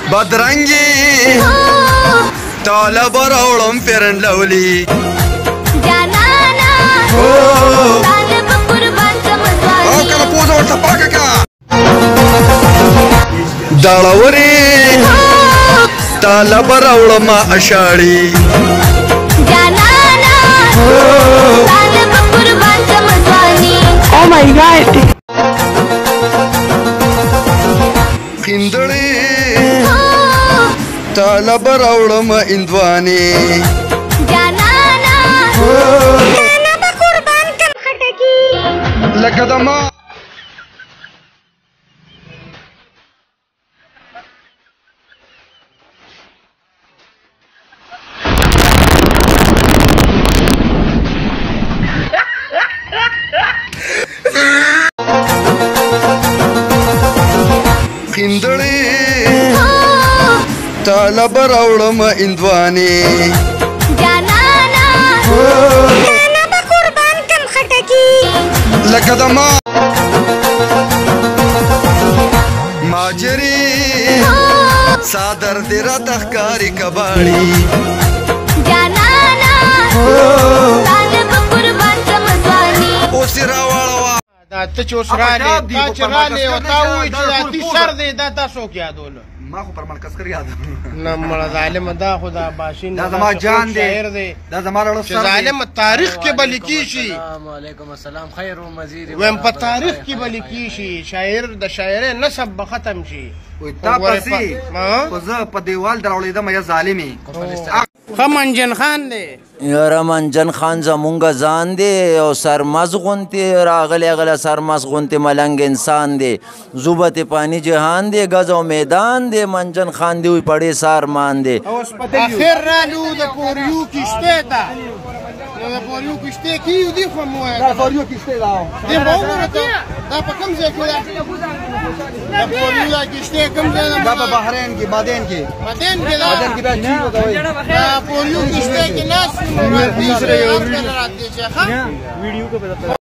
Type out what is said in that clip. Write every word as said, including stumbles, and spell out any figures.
بدرنگی طالب راولم فرن لولی جانانا طالب قربان سمزوانی او کلا پوزا ورطا پاکا کا دالاوری طالب راولم اشاڑی جانانا طالب قربان سمزوانی. Oh my god. خندڑی طالب راولم اندوانی جانانا طالب قربان کم خټکی لکه د ما خندړې طالب راولم اندوانی جانانا طالب قربان کم خټکی لکه د ما ماجری صادر دې راته ښکاري کباړي جانانا طالب قربان سمزوانی. اوس یې راواړوه دا ته چې اوس رالې تا چې رالې او تا ووایي چې دا تی سر دی دا تا څوک یادولو ما خو پر مرکزکر یاد نه مړه ظالمه دا خو دا باشین دا زما جان دی شاعر دی دا زما رړو چې سر دی ظالمه تاریخ کې به لیکي شي وعلیکم السلام خیر و مزید ویم په تاریخ کې به لیکي شي شاعر د شاعرۍ نسب به ختم شي وای تا پسې خو زه په دیوال دراوړېدم یا ظالمې ښه منجن خان دی یاره منجن خان زمونږ ځان دی او سرمز غونتې راغلی غله سرمز غونتې ملنګ انسان دی زوبت پانی جهان دی غز او میدان دی منجن خان دی وی پړې سارمان دی اخر رالو د پوریو کشته ته نو د پوریو کشته کې یو دی خو مو دا فوریو کشته دا دی به وګوره ته دا په کوم ځای کې ده د پوریو دا کشته کوم ځای ده دا په بحرین کې بادین کې مدین کې ده بادین کې دا چی وکوي دا پوریو کشته کې ناس نو راځي سره راځي چې ښه